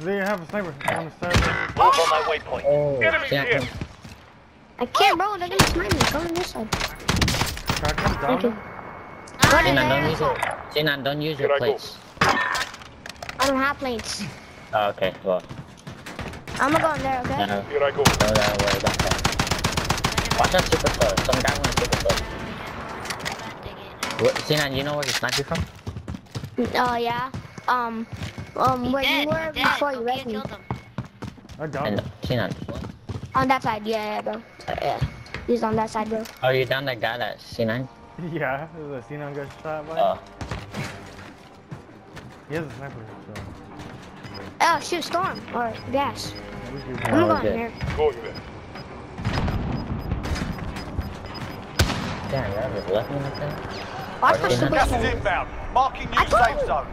They have a sniper on the side. Move on my waypoint. Oh, Enemy here. I can't, bro. They're gonna snipe me. Go on this side. Crack them Thank you. down. Sinan, don't use your, Sinan, don't use your plates. I don't have plates. Oh, okay, well. I'm gonna go in there, okay? No, Here I go. don't worry about that. Watch out super close. Some guy went super close. Sinan, you know where he sniped you from? Oh, yeah. Where you were before you left me. I down. Sinan. On that side, yeah, bro. Yeah. He's on that side, bro. Oh, you down that guy that C9? Yeah, there's a Sinan got shot by. Oh. He has a sniper, so. Oh, shoot, storm. Or gas. We I'm Oh, going good. here. Going there. Damn, that just left me like that? Watch my Gas super Gas is plate. inbound. Marking new I told safe you. zone.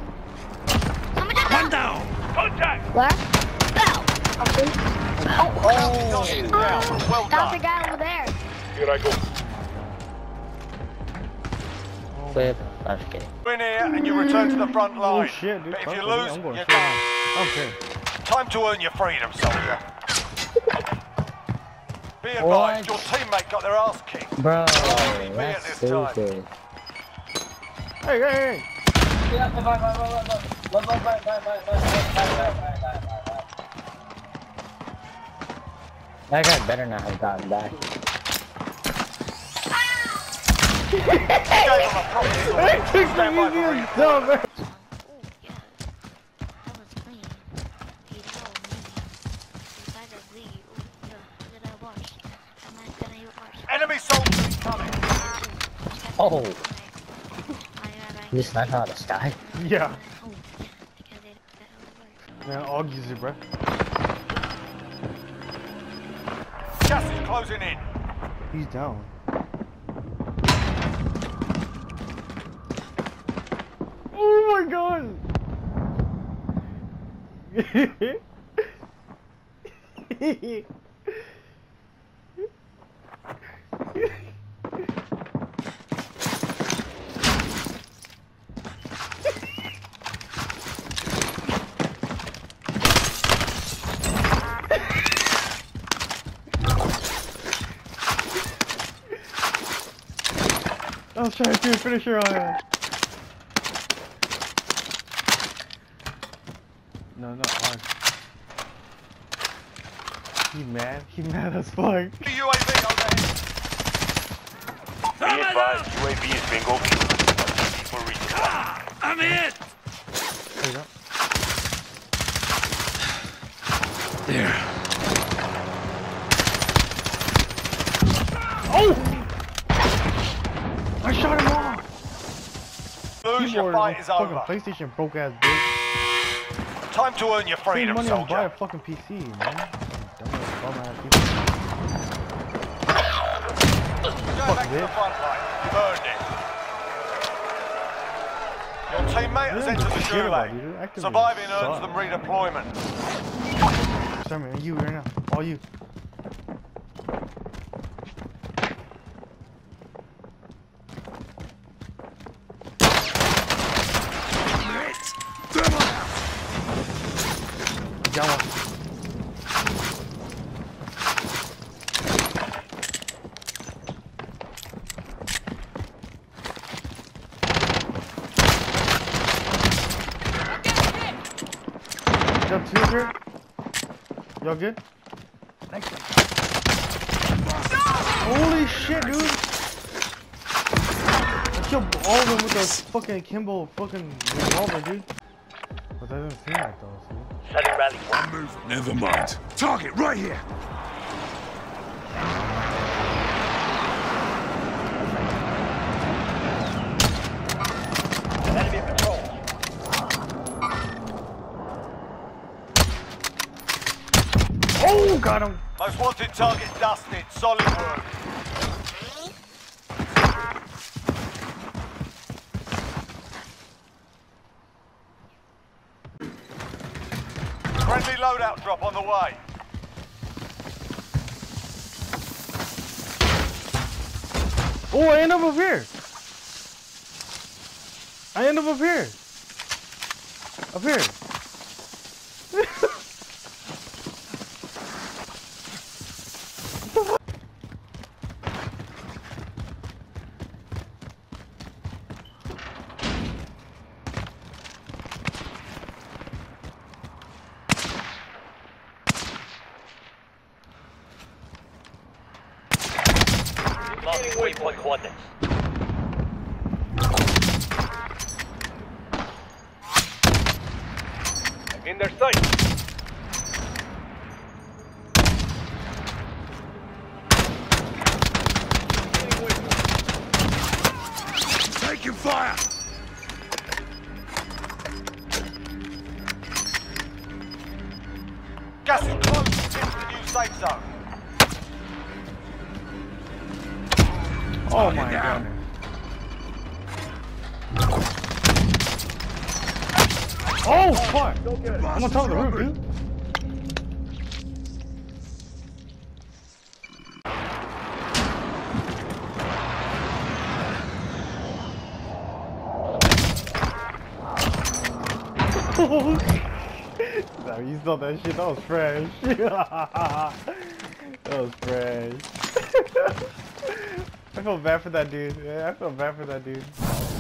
One down. Contact. Where? Oh, shoot. Target down. Well That's the done. guy over there. Here I go. Flip. I'm just kidding. We're in here and you return to the front Oh line. shit, dude. But if Fuck you with me, lose, I'm going you're straight done. on. Okay. Time to earn your freedom, soldier. Be advised, your teammate got their ass kicked. Bro, Me at that's this time. stupid. Hey. That guy better not have gotten back. You gave him a proper sword. Stand by for reinforcement. Enemy soldiers coming. Oh! You sniped out of the sky? Yeah. Man, Augie's it, bro. Gas is closing in. He's down. Oh my god! I was trying to do a finisher on her. No, not ours. He mad? He mad as fuck. UAV overhead. Be advised, UAV is being overshot. For recon. I'm hit. There you go. There. Oh! I shot him off! Lose, your Keyboard fight on is fucking over. PlayStation broke ass bitch. Time to earn your Save freedom, money and buy a soldier. fucking PC, man. Dumbass, bum ass people. Go back to the bitch. front line. You've earned it. Your teammate has Yeah, entered the shit about you, gulag. dude. Activision Surviving earns suck. them redeployment. Sorry, man, you right now. All you. Down one. Jump two here. Y'all good? Thanks. Holy shit, dude! I killed all of them with the fucking Kimbo fucking revolver, dude. But that doesn't seem like those, dude. Setting rally point. Never mind. Target right here. Enemy patrol. Oh, got him! Most wanted target dusted. Solid work. Friendly loadout drop on the way. Oh, I end up here! I end up here! Up here! Marking waypoint coordinates. In their sight. Taking fire! Gas is close into the new safe zone. Oh my god. Oh fuck! I'm on top of the roof, dude. Nah, you saw that shit. That was fresh. That was fresh. I feel bad for that dude. Yeah, I feel bad for that dude.